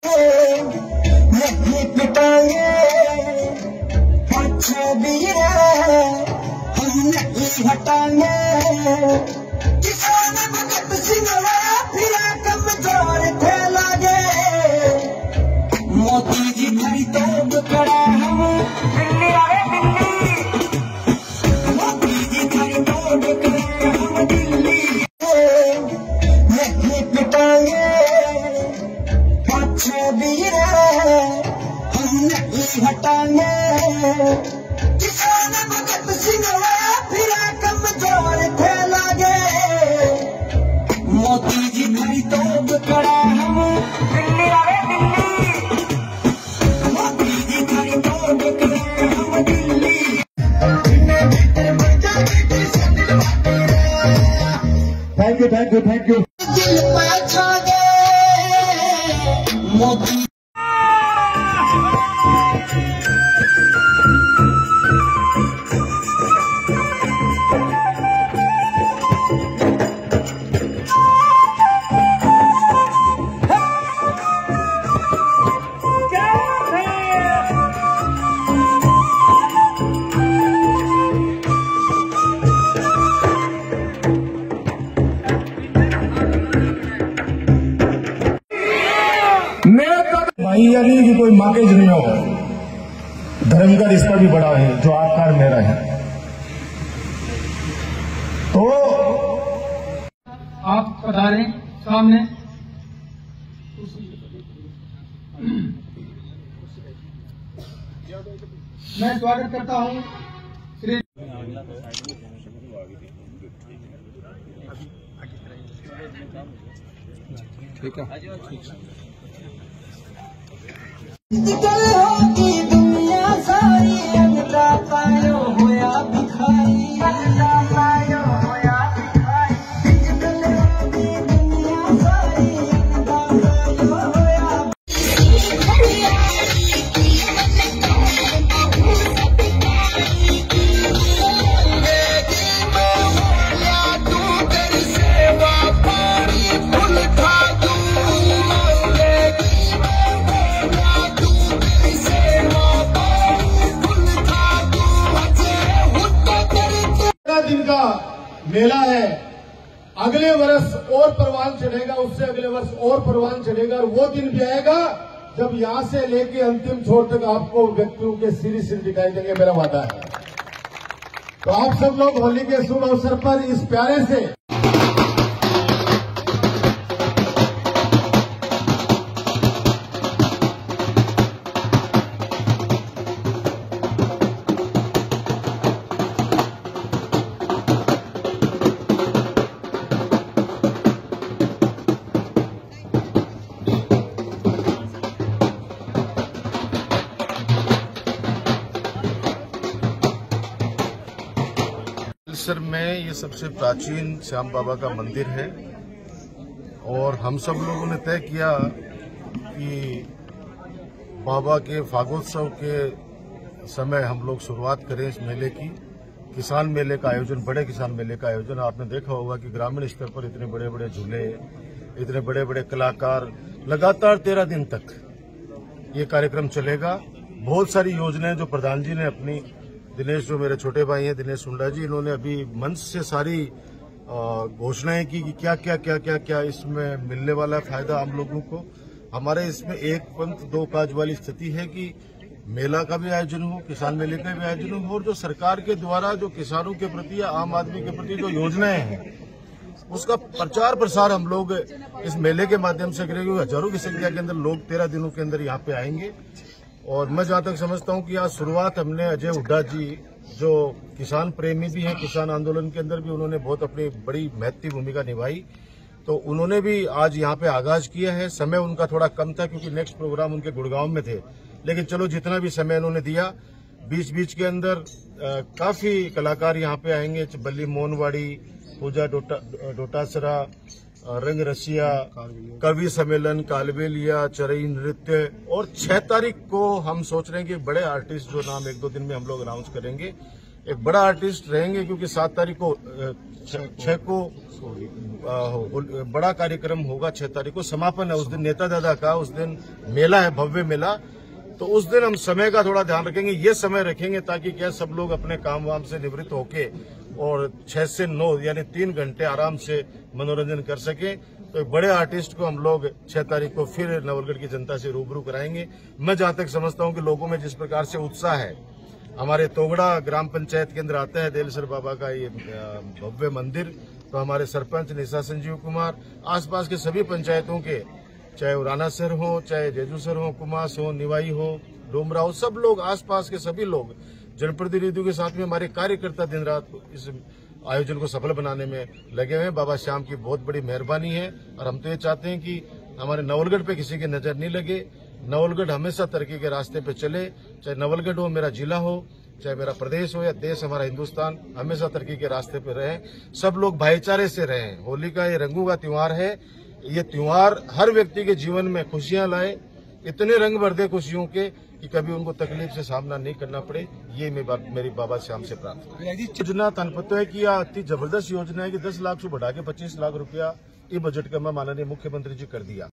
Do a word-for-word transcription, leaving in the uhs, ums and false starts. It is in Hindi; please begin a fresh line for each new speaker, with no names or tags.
नहीं पिटाएंगे पीछे भी हम नहीं हटाएंगे। किसान भगत सिंह फिर कमजोर थे लागे, मोदी जी खड़ी तो कड़ा हम दिल्ली आए दिल्ली, मोदी जी खड़ी तो कड़ा हम दिल्ली। नहीं पिटाएंगे पीछे भी हम नहीं हटाएंगे। किसान भगत सिंह फिर कमजोर थे लागे, मोदी जी खड़ी तो कड़ा हम दिल्ली आए दिल्ली, मोदी जी खड़ी तो कड़ा हम Delhi.
Thank you thank you thank you.
दिल में छा गए मोदी।
भाई यानी कि कोई माकेज नहीं हो, धर्म का रिश्ता भी बड़ा है जो आकार मेरा है। तो
आप पधारें सामने। मैं स्वागत करता हूं श्री
ठीक है।
होगी दुनिया सारी अगला पायो होया भिखारी, अगला पायो होया भिखारी। होगी दुनिया सारी अगला पायो होया।
दिन का मेला है, अगले वर्ष और परवान चढ़ेगा, उससे अगले वर्ष और परवान चढ़ेगा, और वो दिन भी आएगा जब यहां से लेके अंतिम छोर तक आपको व्यक्तियों के सिर ही सिर दिखाई देंगे, मेरा वादा है। तो आप सब लोग होली के शुभ अवसर पर इस प्यारे से
सर में ये सबसे प्राचीन श्याम बाबा का मंदिर है, और हम सब लोगों ने तय किया कि बाबा के फागोत्सव के समय हम लोग शुरुआत करें इस मेले की। किसान मेले का आयोजन, बड़े किसान मेले का आयोजन आपने देखा होगा कि ग्रामीण स्तर पर इतने बड़े बड़े झूले, इतने बड़े बड़े कलाकार, लगातार तेरह दिन तक ये कार्यक्रम चलेगा। बहुत सारी योजनाएं जो प्रधान जी ने अपनी, दिनेश जो मेरे छोटे भाई हैं दिनेश सुंडा जी, इन्होंने अभी मंच से सारी घोषणाएं की कि क्या क्या क्या क्या क्या इसमें मिलने वाला फायदा हम लोगों को। हमारे इसमें एक पंथ दो काज वाली स्थिति है कि मेला का भी आयोजन हो, किसान मेले का भी आयोजन हो, और जो सरकार के द्वारा जो किसानों के प्रति या आम आदमी के प्रति जो योजनाएं हैं उसका प्रचार प्रसार हम लोग इस मेले के माध्यम से करेंगे। हजारों की संख्या के अंदर लोग तेरह दिनों के अंदर यहाँ पे आएंगे। और मैं जहां तक समझता हूं कि आज शुरुआत हमने अजय हुड्डा जी, जो किसान प्रेमी भी हैं, किसान आंदोलन के अंदर भी उन्होंने बहुत अपनी बड़ी महत्वपूर्ण भूमिका निभाई, तो उन्होंने भी आज यहाँ पे आगाज किया है। समय उनका थोड़ा कम था क्योंकि नेक्स्ट प्रोग्राम उनके गुड़गांव में थे, लेकिन चलो जितना भी समय उन्होंने दिया, बीच बीच के अंदर आ, काफी कलाकार यहाँ पे आएंगे। बल्ली मोनवाड़ी, पूजा डोटा, डोटासरा, रंग रसिया, कवि सम्मेलन, कालबेलिया, चरई नृत्य, और छह तारीख को हम सोच रहे हैं कि बड़े आर्टिस्ट जो नाम एक दो दिन में हम लोग अनाउंस करेंगे, एक बड़ा आर्टिस्ट रहेंगे, क्योंकि सात तारीख को छह को आ, बड़ा कार्यक्रम होगा। छह तारीख को समापन है, उस दिन नेता दादा का, उस दिन मेला है, भव्य मेला। तो उस दिन हम समय का थोड़ा ध्यान रखेंगे, ये समय रखेंगे ताकि क्या सब लोग अपने काम वाम से निवृत्त होके और छह से नौ यानी तीन घंटे आराम से मनोरंजन कर सकें। तो एक बड़े आर्टिस्ट को हम लोग छह तारीख को फिर नवलगढ़ की जनता से रूबरू कराएंगे। मैं जहां तक समझता हूं कि लोगों में जिस प्रकार से उत्साह है, हमारे तोगड़ा ग्राम पंचायत के अंदर आता है देलसर बाबा का ये भव्य मंदिर, तो हमारे सरपंच निशा संजीव कुमार, आसपास के सभी पंचायतों के, चाहे उराना सर हो, चाहे जेजू सर हो, कुमास हो, निवाई हो, डोमरा हो, सब लोग, आसपास के सभी लोग, जनप्रतिनिधियों के साथ में हमारे कार्यकर्ता दिन रात इस आयोजन को सफल बनाने में लगे हुए हैं। बाबा श्याम की बहुत बड़ी मेहरबानी है और हम तो ये चाहते हैं कि हमारे नवलगढ़ पे किसी की नजर नहीं लगे। नवलगढ़ हमेशा तरक्की के रास्ते पे चले, चाहे नवलगढ़ हो, मेरा जिला हो, चाहे मेरा प्रदेश हो या देश, हमारा हिंदुस्तान हमेशा तरक्की के रास्ते पे रहे। सब लोग भाईचारे से रहें। होली का ये रंगों का त्योहार है। ये त्योहार हर व्यक्ति के जीवन में खुशियां लाए, इतने रंग भर दे खुशियों के कि कभी उनको तकलीफ से सामना नहीं करना पड़े। ये मेरी बाबा श्याम से प्रार्थना है। योजना तनपतो है कि यह अति जबरदस्त योजना है कि दस लाख से बढ़ा के पच्चीस लाख रुपया ये बजट का मैं माननीय मुख्यमंत्री जी कर दिया।